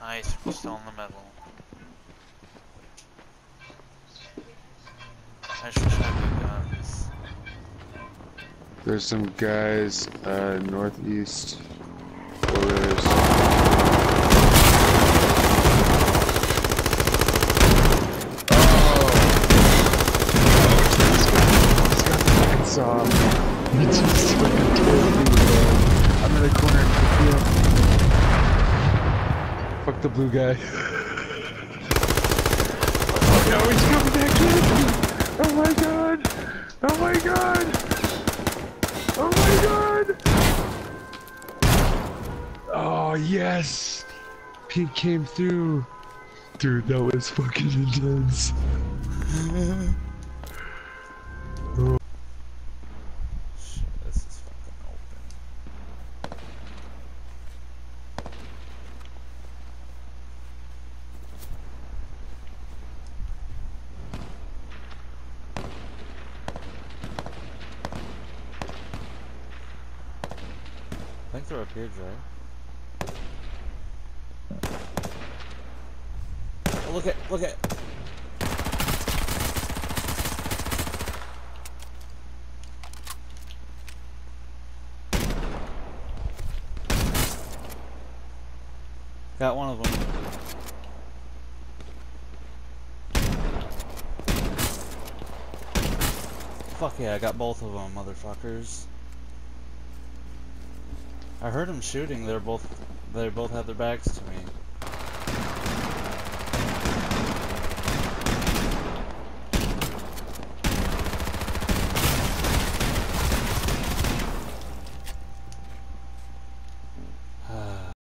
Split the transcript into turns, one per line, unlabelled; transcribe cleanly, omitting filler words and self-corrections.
Nice, we're still in the middle. I just wish I had guns.
There's some guys northeast over there. Oh! He just fucking told me, man. I'm in the corner. Fuck the blue guy. Oh no, he's coming back in! Oh my god! Oh my god! Oh my god! Oh yes! Pink came through. Dude, that was fucking intense. Oh.
Shit, this is fucking open. I think they're up here, Jay. Oh, look at. Got one of them. Fuck yeah, I got both of them, motherfuckers. I heard them shooting. They both had their backs to me.